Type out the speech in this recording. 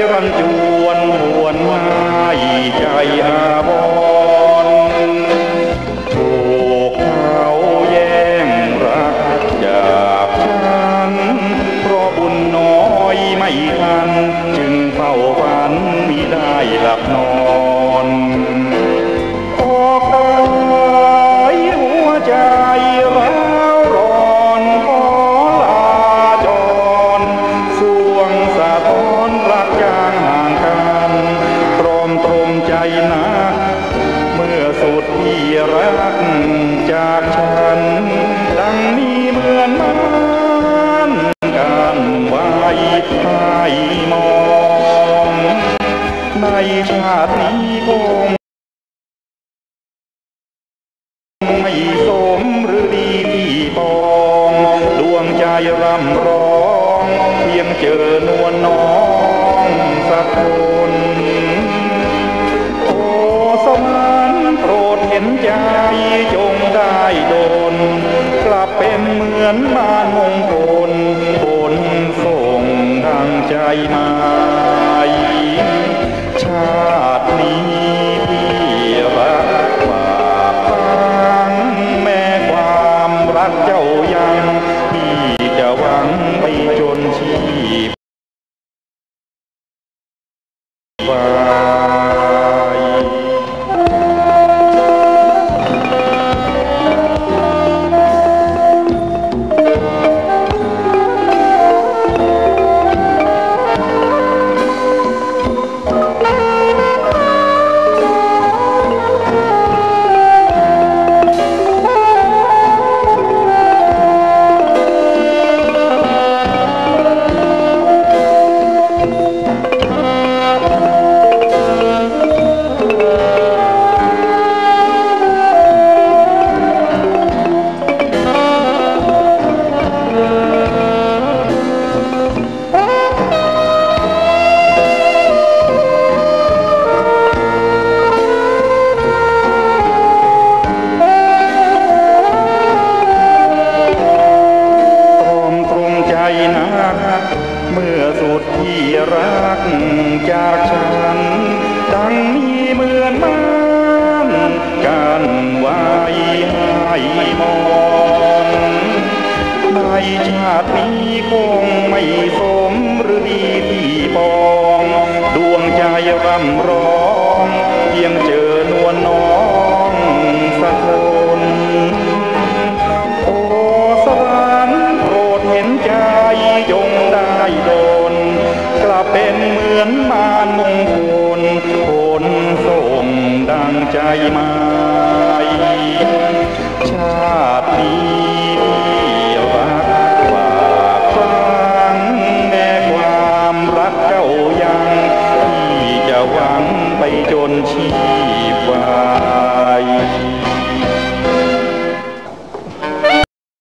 รันจวนหวนให้ใจอาบถูกเขาแย่งรักจากฉันเพราะบุญน้อยไม่ทันจึงเฝ้าฝันมิได้หลับนอนออกตายหัวใจร้าวร้อนขอลาจรสวงสะท้อนรักจางห่างกันตรอมตรมใจนักเมื่อสุดที่รักจากฉันดังมีเหมือนมันกันไว้ให้มองในชาตินี้คงไม่สมหรือดีที่ปองดวงใจร่ำร้องเพียงเจอนวลน้องสักคนโอ้สวรรค์โปรดเห็นใจจงได้ดลกลับเป็นเหมือนบ้านมงคลผลส่งดังใจหมายชาตินี้พี่รักฝากฟังแม้ความรักเจ้ายังพี่จะหวังไปจนชีพไปเมื่อสุดที่รักจากฉันดังมีเหมือนมันกันไว้ให้มองในชาตินี้คงไม่สมหรือดีที่ปองดวงใจร่ำร้องเพียงเจอนวลน้องสักคนโอ้สวรรค์โปรดเห็นใจจงได้ดลกลับเป็นเหมือนมารมงคลผลส่งดังใจมา